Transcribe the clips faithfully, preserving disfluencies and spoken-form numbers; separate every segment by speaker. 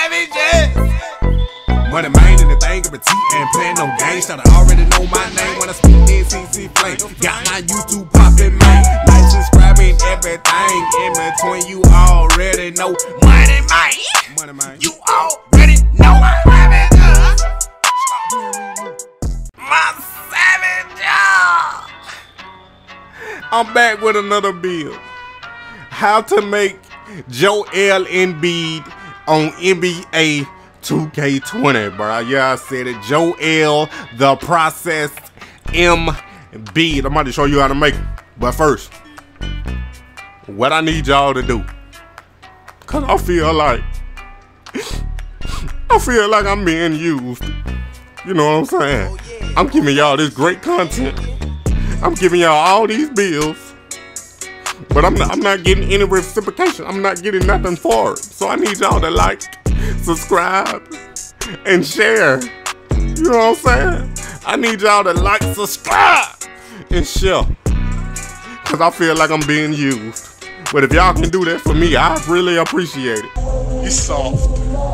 Speaker 1: savages. Money man in the thing of a T and playing no games. Should I already know my name when I speak in C C Flame. Got my YouTube poppin', man. Like, subscribing, everything in between. You already know. Money man. Money man. You already know my savage. My savage. I'm back with another bill. How to make Joel Embiid on N B A two K twenty, bro. Yeah, I said it. Joel the Process Embiid. I'm about to show you how to make it. But first, what I need y'all to do, cause I feel like I feel like I'm being used. You know what I'm saying? I'm giving y'all this great content. I'm giving y'all all these bills. But I'm not, I'm not getting any reciprocation. I'm not getting nothing for it. So I need y'all to like, subscribe, and share. You know what I'm saying? I need y'all to like, subscribe, and share. Because I feel like I'm being used. But if y'all can do that for me, I really appreciate it.
Speaker 2: You soft.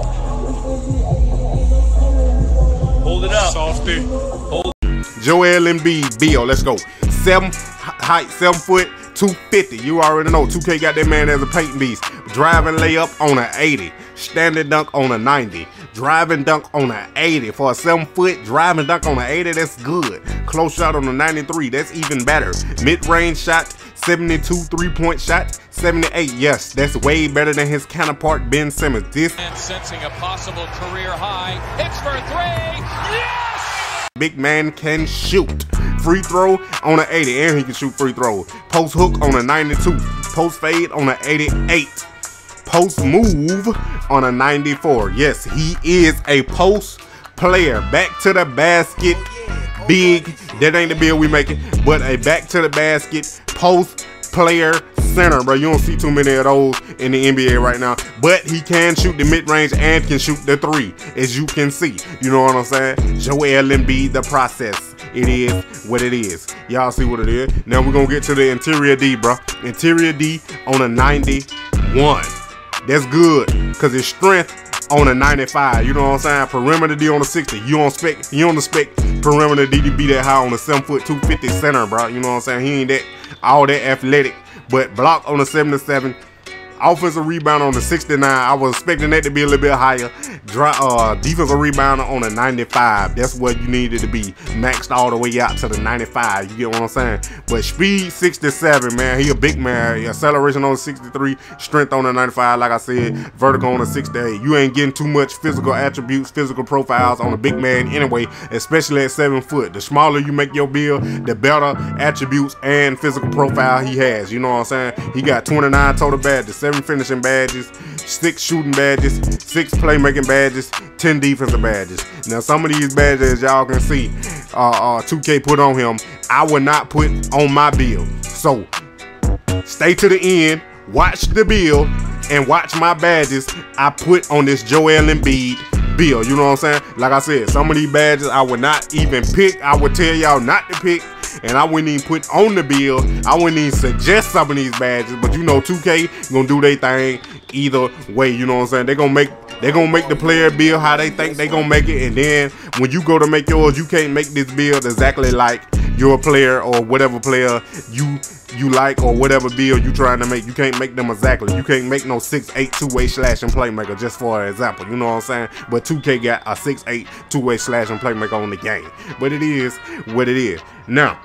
Speaker 3: Hold it up.
Speaker 2: Softy.
Speaker 3: Hold.
Speaker 1: Joel Embiid, Bill, let's go. Seven height, seven foot, two fifty. You already know. two K got that man as a paint beast. Driving layup on an eighty. Standing dunk on a ninety. Driving dunk on an eighty. For a seven foot driving dunk on an eighty, that's good. Close shot on a ninety-three, that's even better. Mid-range shot, seventy-two. Three-point shot, seventy-eight. Yes, that's way better than his counterpart, Ben Simmons. This
Speaker 3: And sensing a possible career high. Hits for three. Yes!
Speaker 1: big man can shoot. Free throw on an eighty, and he can shoot free throws. Post hook on a ninety-two. Post fade on an eighty-eight. Post move on a ninety-four. Yes, he is a post player. Back to the basket, big. That ain't the bill we making, but a back to the basket post player center, bro. You don't see too many of those in the N B A right now. But he can shoot the mid-range and can shoot the three, as you can see. You know what I'm saying? Joel Embiid, the process. It is what it is. Y'all see what it is. Now we're gonna get to the interior D, bro. Interior D on a ninety-one. That's good, because it's strength on a ninety-five. You know what I'm saying? Perimeter D on a sixty. You don't expect, you don't expect perimeter D to be that high on a seven foot two fifty center, bro. You know what I'm saying? He ain't that all that athletic. But block on a seventy-seven. Offensive rebound on the sixty-nine. I was expecting that to be a little bit higher. Dry, uh, defensive rebound on a ninety-five. That's what you needed to be. Maxed all the way out to the ninety-five. You get what I'm saying? But speed sixty-seven, man. He a big man. Acceleration on sixty-three. Strength on a ninety-five, like I said. Vertical on a sixty-eight. You ain't getting too much physical attributes, physical profiles on a big man anyway, especially at seven foot. The smaller you make your build, the better attributes and physical profile he has. You know what I'm saying? He got twenty-nine total badges. seven finishing badges, six shooting badges, six playmaking badges, ten defensive badges. Now some of these badges, y'all can see, uh, uh, two K put on him, I would not put on my build. So stay to the end, watch the build, and watch my badges I put on this Joel Embiid build. You know what I'm saying? Like I said, some of these badges I would not even pick. I would tell y'all not to pick. And I wouldn't even put on the bill. I wouldn't even suggest some of these badges. But you know, two K gonna do their thing either way. You know what I'm saying? They gonna make they gonna make the player build how they think they gonna make it. And then when you go to make yours, you can't make this build exactly like your player or whatever player you you like or whatever build you trying to make. You can't make them exactly. You can't make no six eight two-way slashing playmaker, just for an example. You know what I'm saying? But two K got a six eight two-way slashing playmaker on the game. But it is what it is. Now,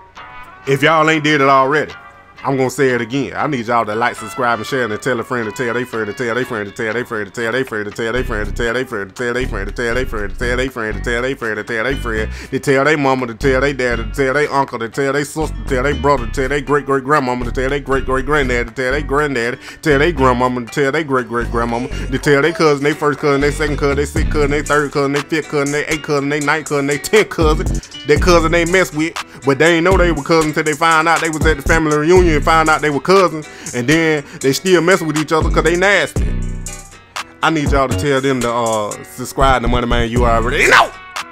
Speaker 1: if y'all ain't did it already, I'm gonna say it again. I need y'all to like, subscribe, and share, and tell a friend to tell their friend to tell their friend to tell their friend to tell their friend to tell their friend to tell their friend to tell their friend to tell their friend to tell their friend to tell their friend to tell their friend to tell their mama to tell their dad to tell their uncle to tell their sister to tell their brother to tell their great great grandmama to tell their great great granddad to tell their granddad tell their grandmama to tell their great great grandmama to tell their cousin, their first cousin, their second cousin, their sixth cousin, their third cousin, their fifth cousin, their eighth cousin, their ninth cousin, their tenth cousin, their cousin they mess with, but they ain't know they were cousins until they found out they was at the family reunion and found out they were cousins, and then they still mess with each other because they nasty. I need y'all to tell them to uh, subscribe to Money Man. You already know.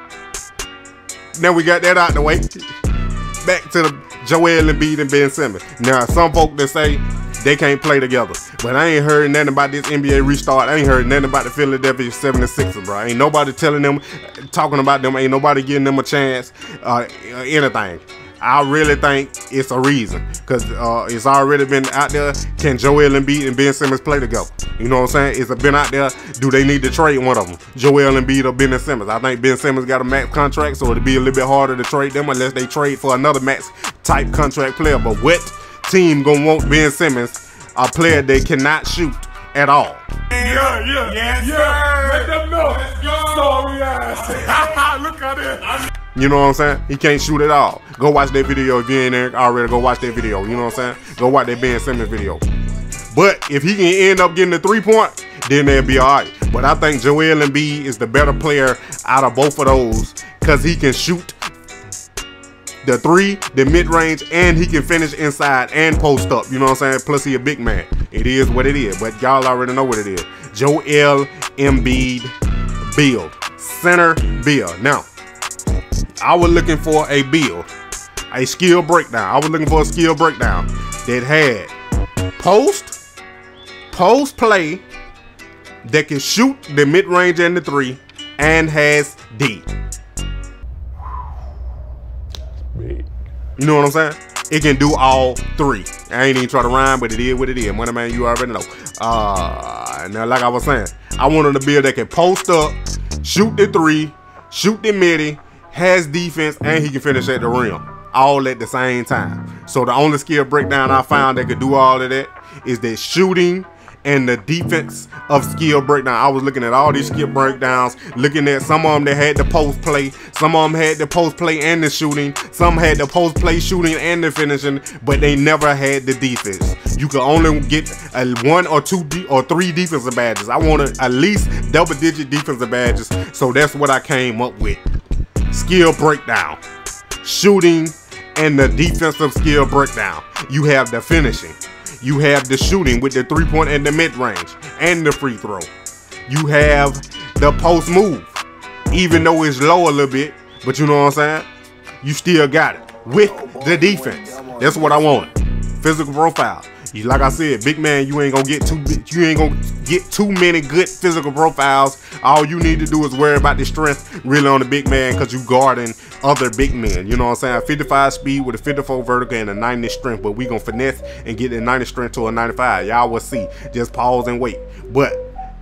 Speaker 1: Now we got that out the way. Back to the Joel Embiid and Ben Simmons. Now some folk that say they can't play together. But I ain't heard nothing about this N B A restart. I ain't heard nothing about the Philadelphia seventy-sixers, bro. Ain't nobody telling them, talking about them. Ain't nobody giving them a chance, uh, anything. I really think it's a reason, because uh, it's already been out there. Can Joel Embiid and Ben Simmons play together? You know what I'm saying? It's been out there. Do they need to trade one of them? Joel Embiid or Ben Simmons? I think Ben Simmons got a max contract, so it'll be a little bit harder to trade them unless they trade for another max type contract player. But what team gonna want Ben Simmons, a player they cannot shoot at all?
Speaker 2: Yeah, yeah, yes, yeah. Let them know. Sorry ass. Look at it.
Speaker 1: You know what I'm saying? He can't shoot at all. Go watch that video if you ain't there already. Go watch that video. You know what I'm saying? Go watch that Ben Simmons video. But if he can end up getting the three point, then they'll be all right. But I think Joel Embiid is the better player out of both of those, because he can shoot the three, the mid-range, and he can finish inside and post up. You know what I'm saying? Plus he a big man. It is what it is. But y'all already know what it is. Joel Embiid build. Center build. Now, I was looking for a build, a skill breakdown. I was looking for a skill breakdown that had post, post play, that can shoot the mid-range and the three, and has D. You know what I'm saying? It can do all three. I ain't even try to rhyme, but it is what it is. Money man, you already know. Uh, now, like I was saying, I wanted a build that can post up, shoot the three, shoot the midi, has defense, and he can finish at the rim, all at the same time. So the only skill breakdown I found that could do all of that is that shooting and the defense of skill breakdown. I was looking at all these skill breakdowns, looking at some of them that had the post play, some of them had the post play and the shooting, some had the post play shooting and the finishing, but they never had the defense. You could only get a one or two de or three defensive badges. I wanted at least double digit defensive badges, so that's what I came up with. Skill breakdown, shooting, and the defensive skill breakdown. You have the finishing, you have the shooting with the three point and the mid range and the free throw. You have the post move, even though it's low a little bit, but you know what I'm saying? You still got it with the defense. That's what I wanted. Physical profile. You, like I said, big man, you ain't gonna get too you ain't gonna get too many good physical profiles. All you need to do is worry about the strength really on the big man, because you guarding other big men. You know what I'm saying? fifty-five speed with a fifty-four vertical and a ninety strength, but we gonna finesse and get the ninety strength to a ninety-five. Y'all will see. Just pause and wait. But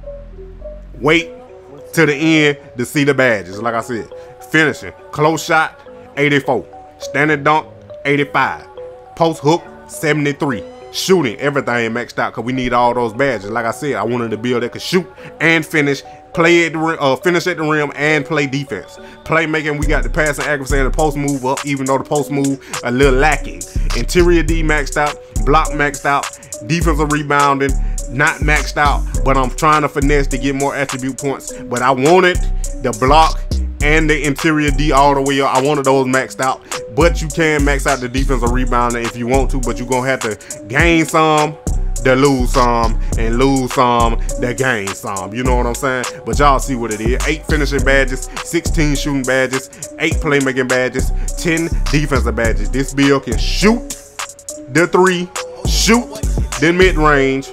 Speaker 1: wait to the end to see the badges. Like I said, finishing, close shot, eighty-four, standing dunk, eighty-five, post hook, seventy-three. Shooting, everything maxed out, because we need all those badges. Like I said, I wanted to build that could shoot and finish, play at the rim, uh, finish at the rim, and play defense. Playmaking, we got the passing accuracy and the post move up, even though the post move a little lacking. Interior D maxed out, block maxed out, defensive rebounding not maxed out, but I'm trying to finesse to get more attribute points. But I wanted the block and the interior D all the way up. I wanted those maxed out, but you can max out the defensive rebounding if you want to, but you're gonna have to gain some to lose some, and lose some to gain some. You know what I'm saying? But y'all see what it is. Eight finishing badges, sixteen shooting badges, eight playmaking badges, ten defensive badges. This build can shoot the three, shoot the mid-range,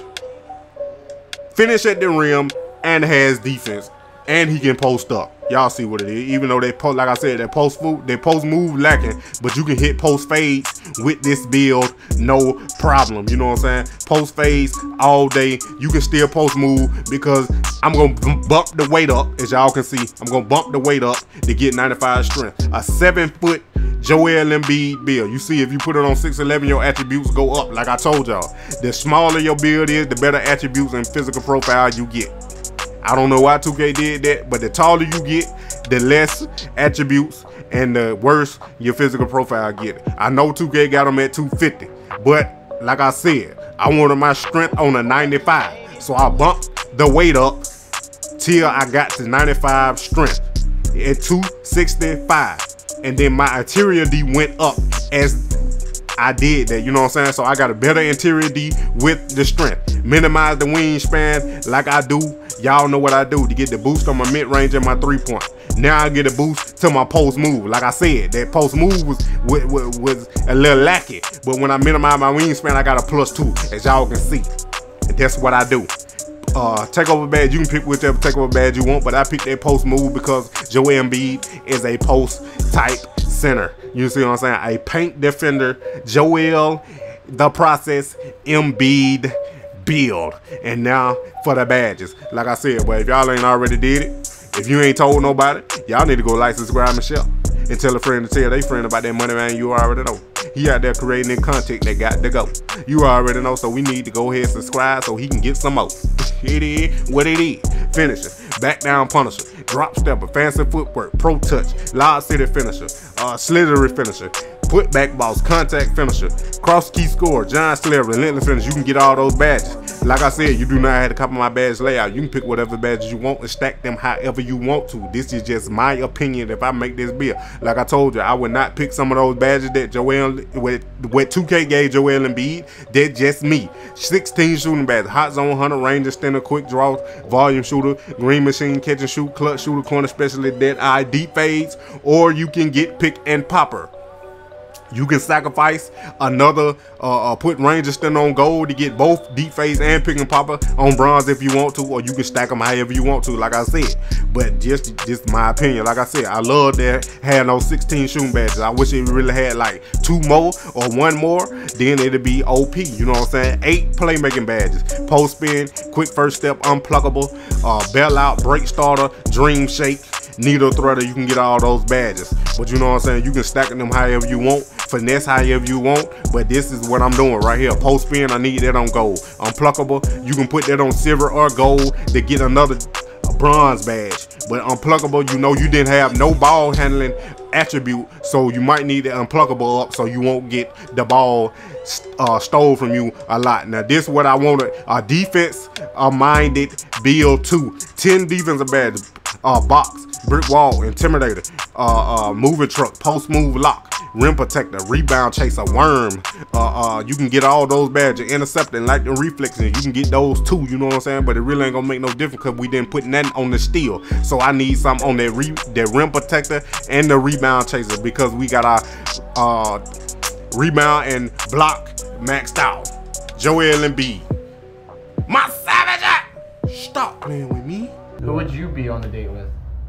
Speaker 1: finish at the rim, and has defense, and he can post up. Y'all see what it is. Even though they post, like I said, that post move, they post move lacking, but you can hit post fades with this build, no problem. You know what I'm saying? Post fades all day. You can still post move, because I'm gonna bump the weight up, as y'all can see. I'm gonna bump the weight up to get ninety-five strength. A seven foot Joel Embiid build. You see, if you put it on six eleven, your attributes go up. Like I told y'all, the smaller your build is, the better attributes and physical profile you get. I don't know why two K did that, but the taller you get, the less attributes and the worse your physical profile get. I know two K got them at two fifty, but like I said, I wanted my strength on a ninety-five, so I bumped the weight up till I got to ninety-five strength at two sixty-five, and then my interior D went up as I did that. You know what I'm saying? So I got a better interior D with the strength. Minimize the wingspan like I do. Y'all know what I do to get the boost on my mid-range and my three-point. Now I get a boost to my post move. Like I said, that post move was, was, was a little lacky. But when I minimize my wingspan, I got a plus two, as y'all can see. And that's what I do. Uh, takeover badge, you can pick whichever takeover badge you want, but I picked that post move because Joel Embiid is a post type center. You see what I'm saying? A paint defender, Joel, the process, Embiid, build. And now for the badges. Like I said, but if y'all ain't already did it, if you ain't told nobody, y'all need to go like, subscribe, and share. And tell a friend to tell their friend about that money, man. You already know. He out there creating that content that got to go. You already know, so we need to go ahead and subscribe so he can get some more. It is what it is. Finisher, back down punisher, drop stepper, fancy footwork, pro touch, loud city finisher, uh, slithery finisher, put back boss, contact finisher, cross key score, giant slayer, relentless finisher. You can get all those badges. Like I said, you do not have to copy my badge layout. You can pick whatever badges you want and stack them however you want to. This is just my opinion if I make this build. Like I told you, I would not pick some of those badges that Joel, with, with two K gave Joel Embiid. That's just me. sixteen shooting badges, hot zone, one hundred, range extender, quick draw, volume shooter, green machine, catch and shoot, clutch shooter, corner specialist, dead eye, deep fades, or you can get pick and popper. You can sacrifice another, uh, uh, put range extender on gold to get both deep phase and pick and popper on bronze if you want to, or you can stack them however you want to, like I said. But just, just my opinion. Like I said, I love that had those sixteen shooting badges. I wish it really had like two more or one more, then it'd be O P. You know what I'm saying? Eight playmaking badges: post spin, quick first step, unpluckable, uh, bailout, break starter, dream shake, needle threader. You can get all those badges. But you know what I'm saying? You can stack them however you want, finesse however you want. But this is what I'm doing right here. Post spin, I need that on gold. Unpluckable, you can put that on silver or gold to get another bronze badge. But unpluckable, you know you didn't have no ball handling attribute, so you might need the unpluckable up so you won't get the ball uh, stole from you a lot. Now this is what I wanted: a defense uh, minded build two. ten defensive badges, uh, box, brick wall, intimidator, uh, uh, moving truck, post move lock, rim protector, rebound chaser, worm. Uh, uh, you can get all those badges, intercepting, like the reflexes. You can get those too. You know what I'm saying? But it really ain't gonna make no difference because we didn't put nothing on the steal. So I need something on that re that rim protector and the rebound chaser because we got our uh, rebound and block maxed out. Joel Embiid, my savage. Stop playing with me.
Speaker 4: Who would you be on the date with?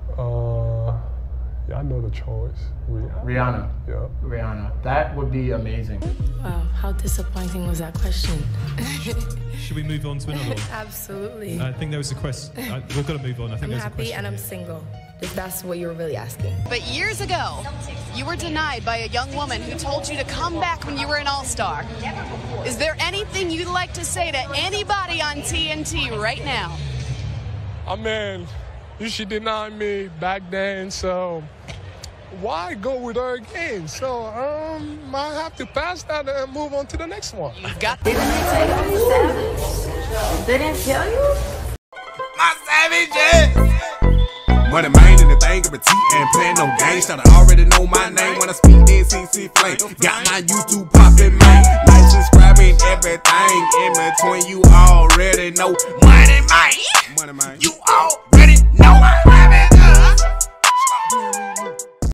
Speaker 2: Uh, yeah, I know the choice. Rihanna.
Speaker 4: Rihanna.
Speaker 2: Yeah.
Speaker 4: Rihanna. That would be amazing.
Speaker 5: Wow, how disappointing was that question?
Speaker 6: Should we move on to another one?
Speaker 5: Absolutely.
Speaker 6: I think there was a question. Uh, we've got to move on. I think
Speaker 5: I'm
Speaker 6: there's a
Speaker 5: happy
Speaker 6: question
Speaker 5: and I'm
Speaker 6: here.
Speaker 5: single. If that's what you were really asking.
Speaker 7: But years ago, you were denied by a young woman who told you to come back when you were an all-star. Is there anything you'd like to say to anybody on T N T right now?
Speaker 2: I mean, you should deny me back then, so why go with her again? So um, I have to pass that and move on to the next one.
Speaker 7: You've got
Speaker 5: Didn't they tell you I'm savage? They didn't tell you?
Speaker 1: My savages! Money man in the thing of a T and playing no games. Should already know my name when I speak that C C flame. Got my YouTube popping, man. Like, subscribing, everything in between. You already know. Money man, money man. You already know.